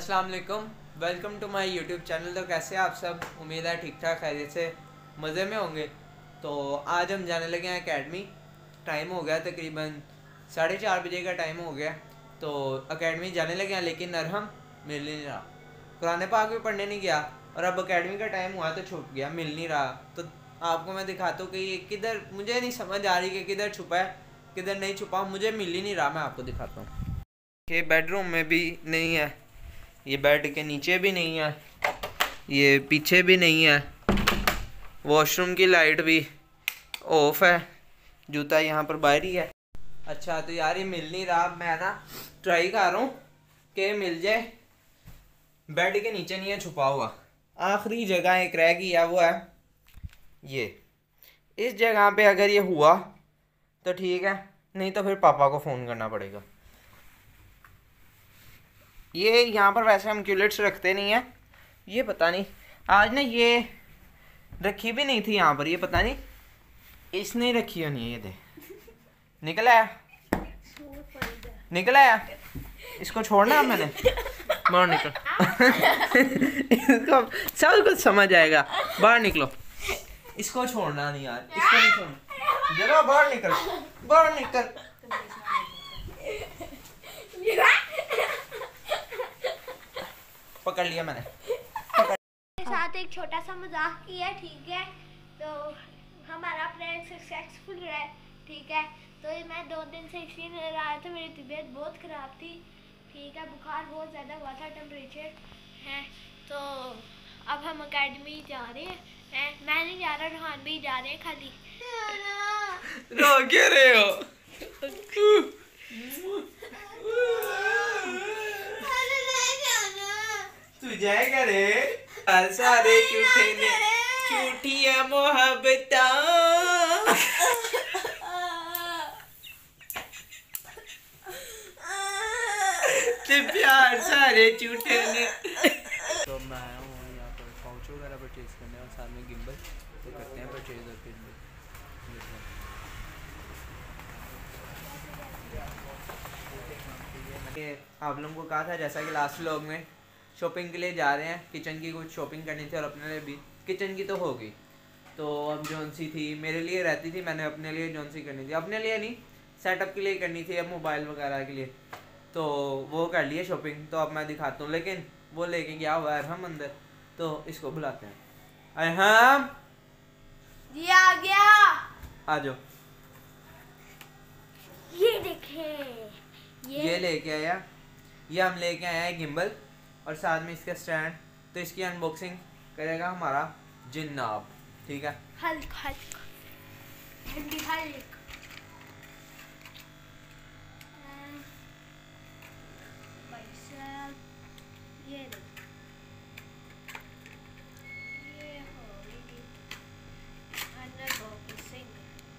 अस्सलाम वालेकुम, welcome to my YouTube channel. तो कैसे हैं आप सब? उम्मीद है ठीक ठाक खैरियत से मज़े में होंगे। तो आज हम जाने लगे हैं एकेडमी। टाइम हो गया तकरीबन 4:30 बजे का टाइम हो गया। तो एकेडमी जाने लगे हैं, लेकिन अरहम मिल नहीं रहा। कुरान पाक भी पढ़ने नहीं गया और अब एकेडमी का टाइम हुआ तो छुप गया, मिल नहीं रहा। तो आपको मैं दिखाता हूँ कि ये किधर, मुझे नहीं समझ आ रही कि किधर छुपा है किधर नहीं छुपा, मुझे मिल ही नहीं रहा। मैं आपको दिखाता हूँ कि बेडरूम में भी नहीं है, ये बेड के नीचे भी नहीं है, ये पीछे भी नहीं है, वॉशरूम की लाइट भी ऑफ है, जूता यहाँ पर बाहर ही है। अच्छा तो यार ये मिल नहीं रहा। मैं ना ट्राई कर रहा हूँ कि मिल जाए। बेड के नीचे नहीं है, छुपा हुआ। आखिरी जगह एक रह गई है, वो है ये। इस जगह पे अगर ये हुआ तो ठीक है, नहीं तो फिर पापा को फ़ोन करना पड़ेगा। ये यहाँ पर वैसे हम क्यूलेट्स रखते नहीं हैं। ये पता नहीं आज ना ये रखी भी नहीं थी यहाँ पर, ये पता नहीं इसने रखी होनी है। ये दे निकल आया, निकल आया। इसको छोड़ना है मैंने, बाहर निकल। इसको सब कुछ समझ आएगा, बाहर निकलो। इसको छोड़ना नहीं यार, इसको नहीं छोड़ना। जरा बाहर निकल, बाहर निकल। पकड़ लिया मैंने। साथ एक छोटा सा मजाक किया, ठीक है। तो हमारा प्लान सक्सेसफुल रहा, ठीक है। तो मैं 2 दिन से इसलिए नहीं रहा था, मेरी तबीयत बहुत ख़राब थी, ठीक है। बुखार बहुत ज़्यादा हुआ था, टेम्परेचर है। तो अब हम एकेडमी जा रहे हैं। मैं नहीं जा रहा, रोहान भी जा रहे हैं। खाली रो क्यों रहे हो? तू जाएगा रे? सारे झूठे ने झूठिया मोहब्बत ते प्यार सारे झूठे ने। तो मैं आया हूँ यहाँ पर पाउच वगैरह परचेज करने और साथ में गिम्बल। तो करते हैं परचेज और फिर आप लोगों को कहा था, जैसा कि लास्ट व्लॉग में, शॉपिंग के लिए जा रहे हैं। किचन की कुछ शॉपिंग करनी थी और अपने लिए भी। किचन की तो हो गई, तो अब जौनसी थी मेरे लिए रहती थी, मैंने अपने लिए जौनसी करनी थी। अपने लिए नहीं, सेटअप के लिए करनी थी, अब मोबाइल वगैरह के लिए। तो वो कर लिए शॉपिंग। तो अब मैं दिखाता हूँ, लेकिन वो लेके गया हुआ है अरहम अंदर, तो इसको बुलाते हैं। अरहम ये आ गया, आ जाओ। ये देखें, ये लेके आया, ये हम लेके आए हैं गिम्बल और साथ में इसका स्टैंड। तो इसकी अनबॉक्सिंग करेगा हमारा जिन्नाब, ठीक है। हल्क हल्क ठंडी हल्क। ये हो गई अनबॉक्सिंग।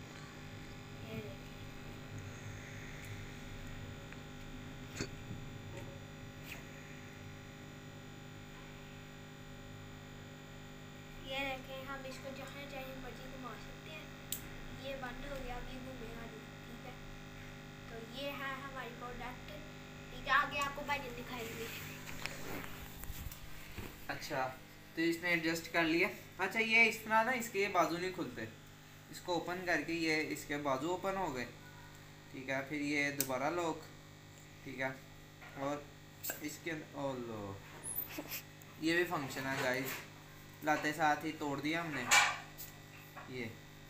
ये देखें, हम इसको जहाँ चाहे मर्जी घुमा सकते हैं। ये बंद हो गया, अभी घूमेगा नहीं, ठीक है। तो ये है हमारी प्रोडक्ट, ठीक है। आगे आपको पैटर्न दिखाएंगे। अच्छा तो इसने एडजस्ट कर लिया। अच्छा ये इस तरह ना, इसके ये बाजू नहीं खुलते। इसको ओपन करके ये इसके बाजू ओपन हो गए, ठीक है। फिर ये दोबारा लॉक, ठीक है। और इसके ओ लो, ये भी फंक्शन है गाइस। लाते साथ ही तोड़ दिया हमने ये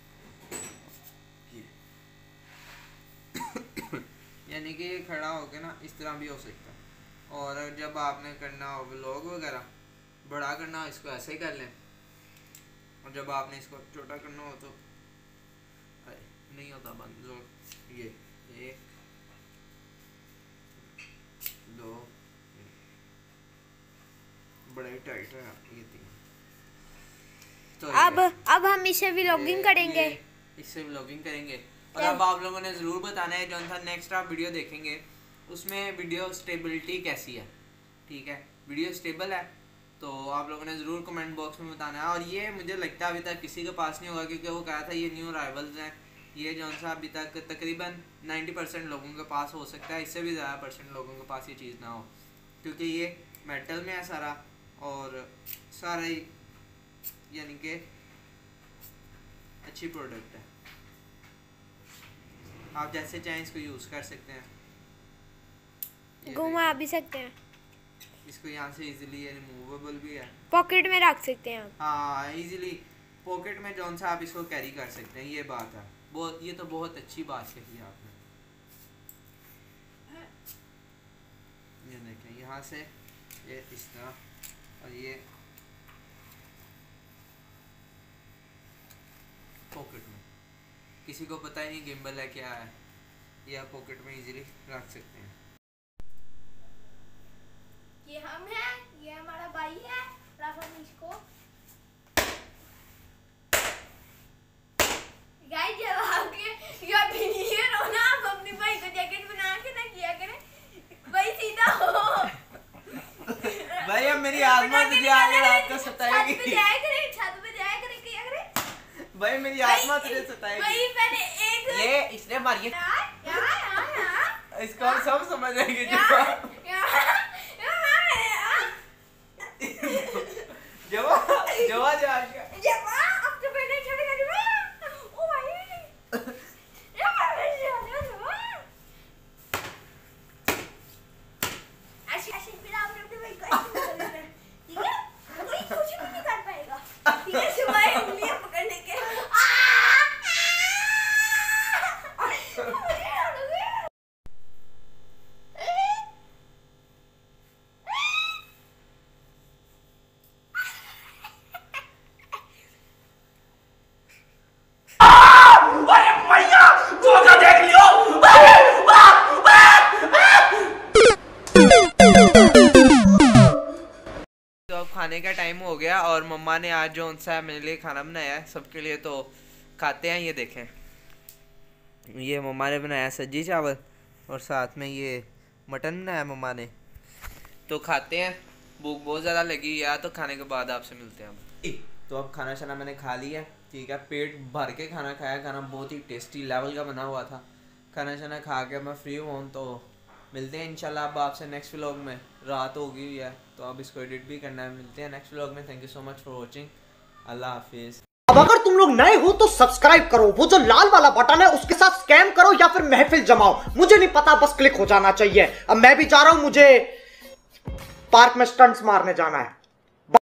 यानी कि ये खड़ा होके ना इस तरह भी हो सकता है। और जब आपने करना हो व्लॉग वगैरह बड़ा करना हो, इसको ऐसे ही कर लें। और जब आपने इसको छोटा करना हो तो नहीं होता बंद। जो ये 1 2 बड़े टाइट है ये 3। तो अब हम इसे व्लॉगिंग करेंगे, इससे व्लॉगिंग करेंगे। और अब आप लोगों ने ज़रूर बताना है, जो सा नेक्स्ट आप वीडियो देखेंगे उसमें वीडियो स्टेबिलिटी कैसी है, ठीक है। वीडियो स्टेबल है तो आप लोगों ने ज़रूर कमेंट बॉक्स में बताना है। और ये मुझे लगता है अभी तक किसी के पास नहीं होगा, क्योंकि वो कहा था ये न्यू अराइवल्स हैं। ये जो सा अभी तक तकरीबन 90% लोगों के पास हो सकता है, इससे भी ज़्यादा % लोगों के पास ये चीज़ ना हो, क्योंकि ये मेटल में है सारा, और सारा ही यानी कि अच्छी प्रोडक्ट है। आप जैसे चाहें इसको यूज़ कर सकते हैं, घुमा भी सकते हैं इसको यहाँ से इजीली, रिमूवेबल भी है, पॉकेट में रख सकते हैं आप। हाँ इजीली पॉकेट में जौन सा आप इसको कैरी कर सकते हैं, ये बात है। बहुत, ये तो बहुत अच्छी बात कही आपने। ये देखें यहाँ से ये इस तरह, और ये पॉकेट में, किसी को पता ही नहीं गिम्बल है क्या है, ये आप पॉकेट में इजीली रख सकते हैं। ये हम हैं, ये हमारा भाई है राफत इसको। गाइस जब आपके या बिनियर हो ना, आप अपने भाई को जैकेट बना के ना किया करें, भाई सीधा हो। भाई अब मेरी आत्मा तुझे आगे रात को सताएगी। छत पे जाया करें, छत पे जाया करें, किया करें। भाई मेरी आत्मा तुझे सताएगी। भाई पहले एक ये इसने मारी है, यार इसको हम सब समझ जाएंगे। जवा जा अब तो बैठे छोटे कर ओ भाई ऐसे फिर आप अपने भाई को ऐसे कर रहे हैं, ठीक है? कोई कुछ भी नहीं कर पाएगा, ठीक है? सिवाय उंगलियां पकड़ने के। तो अब खाने का टाइम हो गया, और मम्मा ने आज जो सा मेरे लिए खाना बनाया है सबके लिए, तो खाते हैं। ये देखें, ये मम्मा ने बनाया सब्जी चावल, और साथ में ये मटन बनाया मम्मा ने, तो खाते हैं। भूख बहुत ज़्यादा लगी है, तो खाने के बाद आपसे मिलते हैं हम। तो अब खाना शाना मैंने खा लिया, ठीक है, पेट भर के खाना खाया, खाना बहुत ही टेस्टी लेवल का बना हुआ था। खाना शाना खा के मैं फ्री हूँ, तो मिलते हैं इंशाल्लाह अब आपसे नेक्स्ट व्लॉग में। रात हो गई है तो अब इसको एडिट भी करना है। मिलते हैं नेक्स्ट व्लॉग में। Thank you so much for watching. अल्लाह हाफिज़। अब अगर तुम लोग नए हो तो सब्सक्राइब करो, वो जो लाल वाला बटन है उसके साथ स्कैम करो या फिर महफिल जमाओ, मुझे नहीं पता, बस क्लिक हो जाना चाहिए। अब मैं भी जा रहा हूं, मुझे पार्क में स्टंट्स मारने जाना है।